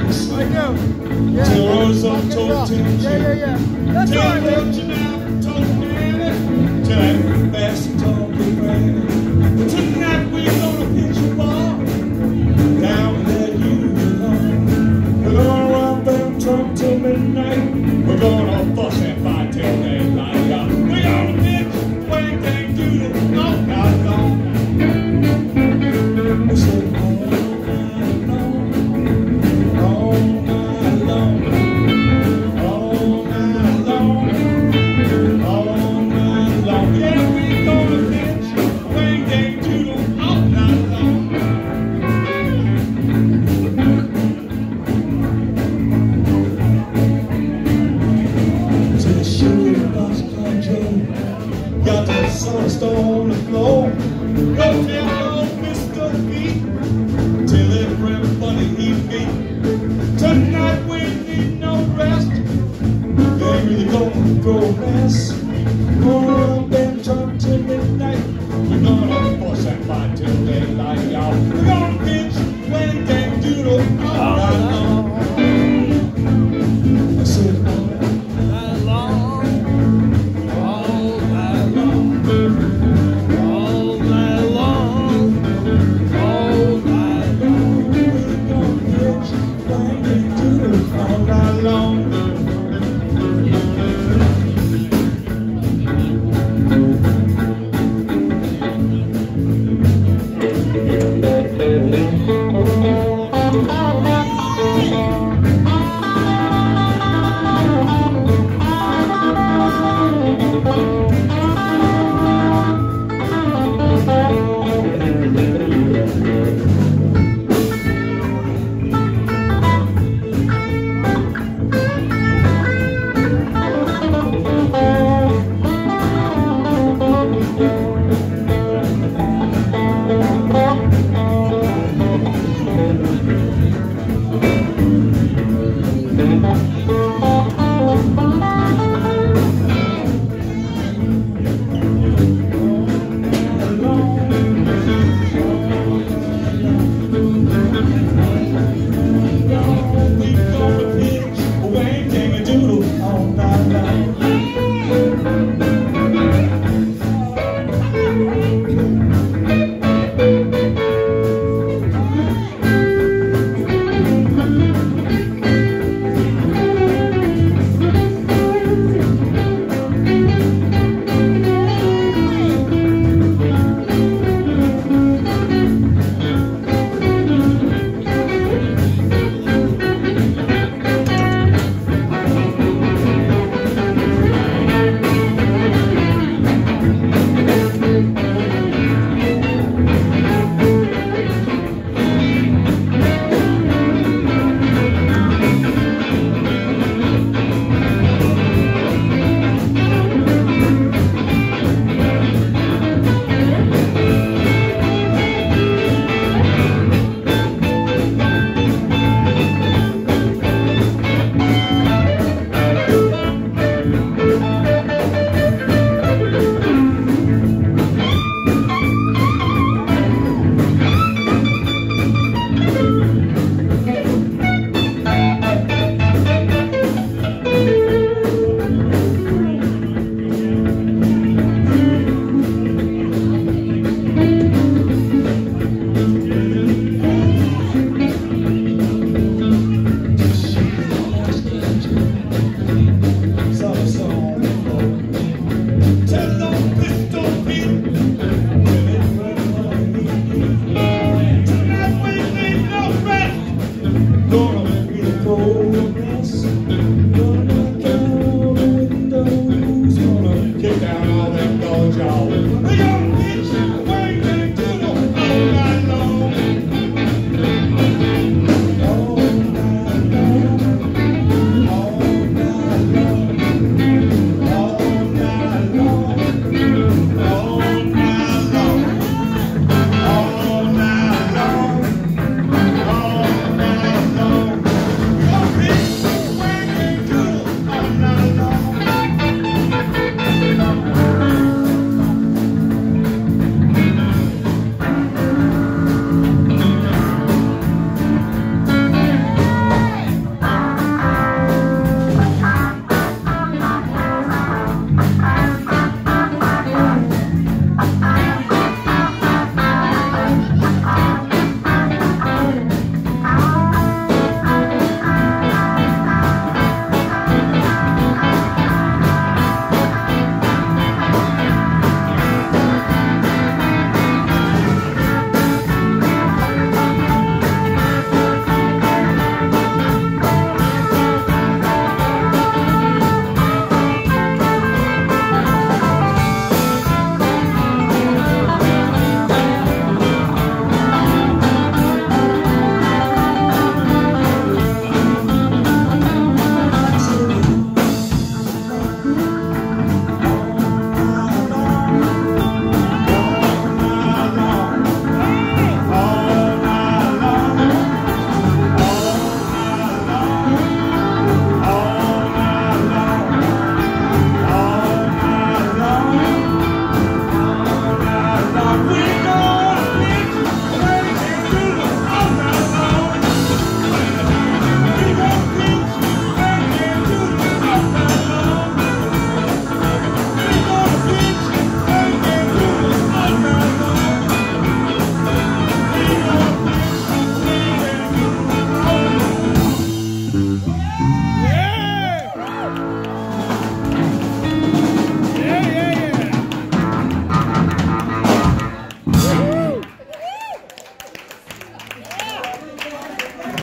tracks. I know. Yeah. Till the roads on told Yeah. That's till right. till you now told me till that bastard told me right. Tonight we're gonna pitch a ball down where you belong. We're gonna run them trunk till midnight. We're gonna fuss and fight till daylight. We're gonna pitch when they do it all night long. We said got that sunstone aglow. Go tell old Mr. B, tell everybody he beat. Tonight we need no rest. They really gonna go a mess.